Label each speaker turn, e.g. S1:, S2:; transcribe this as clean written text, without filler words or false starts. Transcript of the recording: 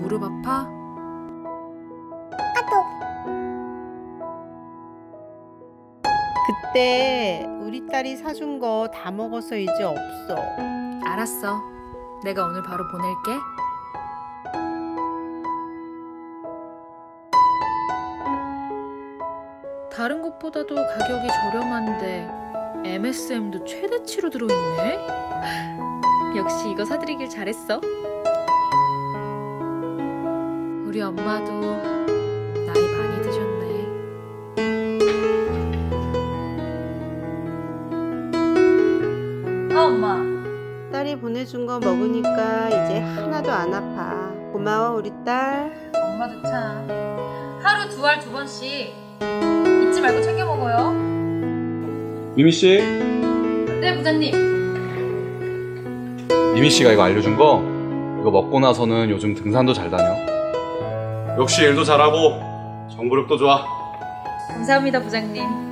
S1: 무릎 아파?
S2: 그때 우리 딸이 사준 거 다 먹어서 이제 없어.
S1: 알았어. 내가 오늘 바로 보낼게. 다른 곳보다도 가격이 저렴한데 MSM도 최대치로 들어있네? 역시 이거 사드리길 잘했어. 우리 엄마도 나이 많이 드셨네. 엄마.
S2: 딸이 보내준 거 먹으니까 이제 하나도 안 아파. 고마워 우리 딸.
S1: 엄마도 참. 하루 2알 2번씩 잊지 말고 챙겨 먹어요.
S3: 미미씨?
S1: 네, 부장님.
S3: 미미씨가 이거 알려준 거 이거 먹고 나서는 요즘 등산도 잘 다녀. 역시 일도 잘하고 정보력도 좋아.
S1: 감사합니다, 부장님.